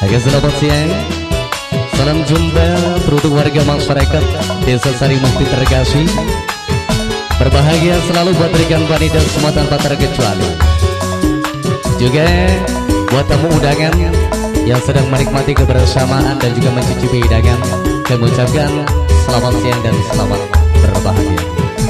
Oke, selamat siang. Salam jumpa untuk warga masyarakat Desa Sarimukti terkasih. Berbahagia selalu buat rekan wanita semua tanpa terkecuali. Juga buat tamu undangan yang sedang menikmati kebersamaan dan juga mencicipi hidangan, kami ucapkan selamat siang dan selamat berbahagia.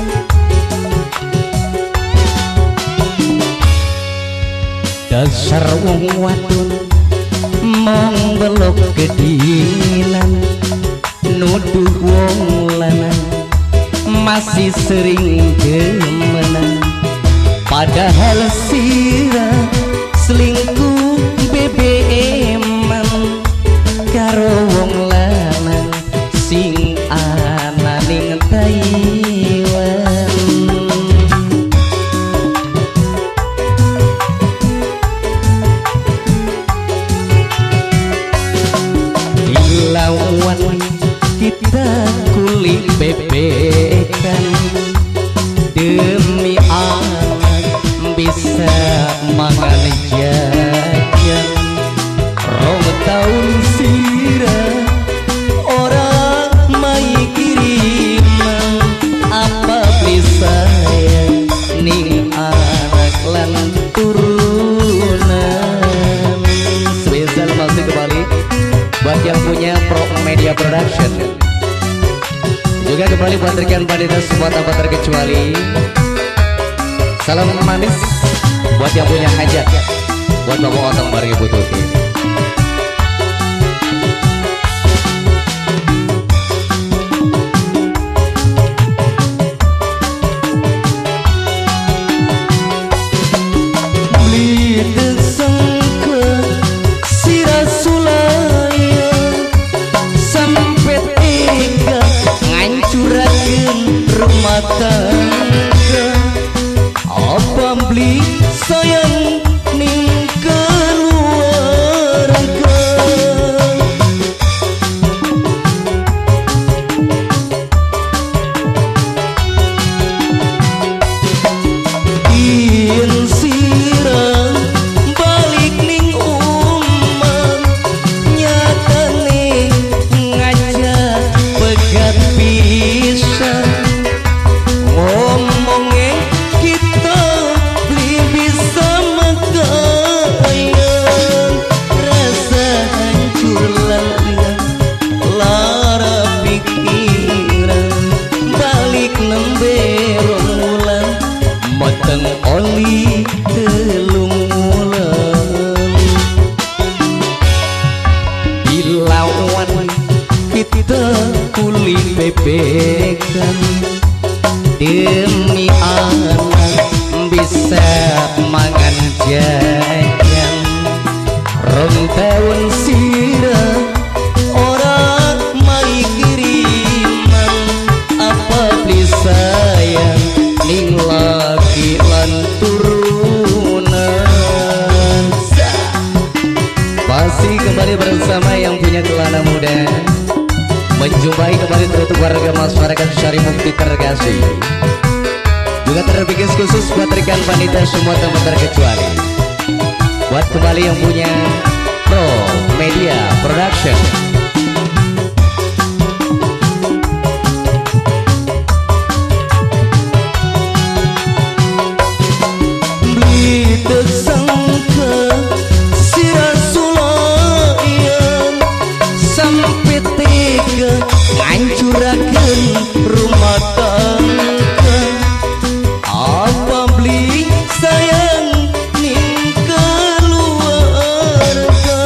Dasar wong wadon mong belok kedilan, nuduh wong lanang masih sering demenan, padahal sira selingkuh BBM-an karo wong lanang sing ana ning Taiwan. Dilawan kita kulit bebekan demi anak bisa mangan jajan. Rong tahun sira orang mai kiriman, apa bisa ya ning anak lan turunan. Spesial masih kembali buat yang punya Pro Media Production, juga kembali buat rekan wanita semua tanpa terkecuali. Salam manis buat yang punya hajat, buat Bapak Otong Bari Ibu Tuti. Beli desengke sira sulaya sampai tega ngancurakeun rumah tangga. Apa beli sayang ning keluarga, yen sira balik ning omah nyatane ngajak pegat pisan. Ngomongnya kita beli bisa mengkayang, rasa hancur lantian lara pikiran, balik nembe romulan mateng oli telung wulan. Dilawan kita kulit bebekan demi anak bisa mangan jajan. Rong tahun sira orang mai kiriman, apa beli sayang ning laki lan turunan. Masih kembali bersama yang punya celana muda, menjumpai kembali untuk warga masyarakat Sarimukti terkasih. Juga terlebih khusus buat rekan wanita semua tanpa terkecuali. Buat kembali yang punya Pro Media Production. Beli tersangka sira sulayan sampai tega ngancurakeun rumah tangga. Apa beli sayang ning keluarga,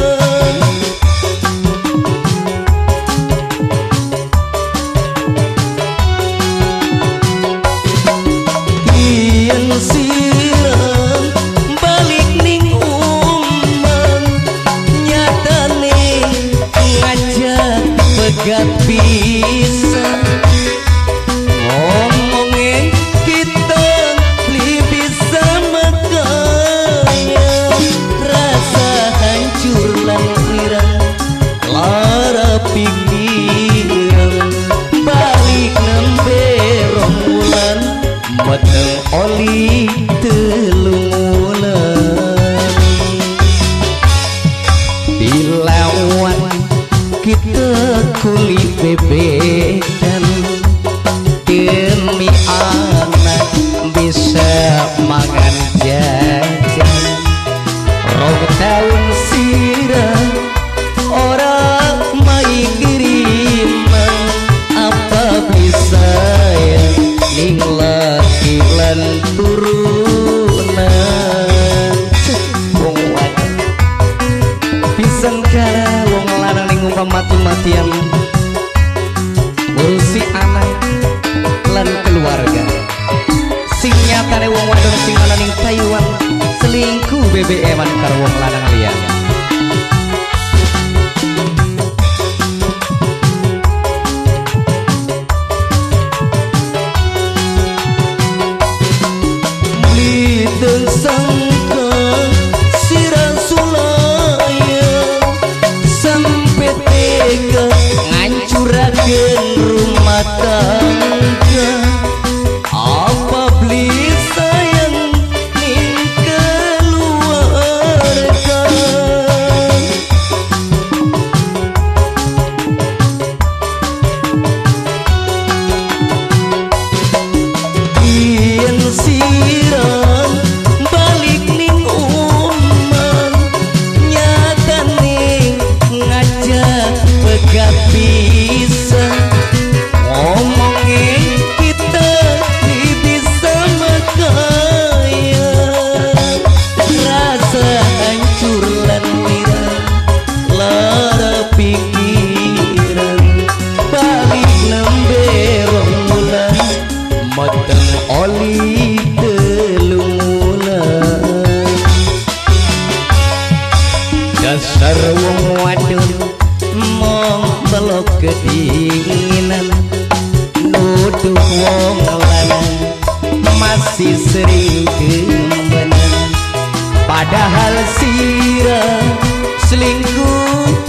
yen siram balik ning omah nyatane ngajak pegat pisan. Ngomongin kita beli bisa makanya, rasa hancur langiran lara pikiran, balik nembe romulan mateng oli telung wulan. Bila lawan kita kulit bebekan demi anak bisa mangan jajan. Rong tahun sirah orang mai kiriman apa bisa ya ning laki lan turunan. Wong wadon pisan kala wong lanang ning umpam mati-matian ngurusi anak lan keluarga. Sing nyatane wong wadon sing ana ning Taiwan selingkuh BBM-an karo wong lanang liya. Bliten sangka sirah sulaya sampai tega ngancurakeun rumah tangga. Apa beli sayang ning keluarga. Yen sirah balik ning uman nyatane ngajak pegat bisa ngomongin kita bisa makaya rasa hancur lan mira lara pikiran balik nembe rong bulan mateng oli telung bulan. Dasar wong wadon mong belok kedinginan nuduh wong lanang masih sering kembenan padahal sirah selingkuh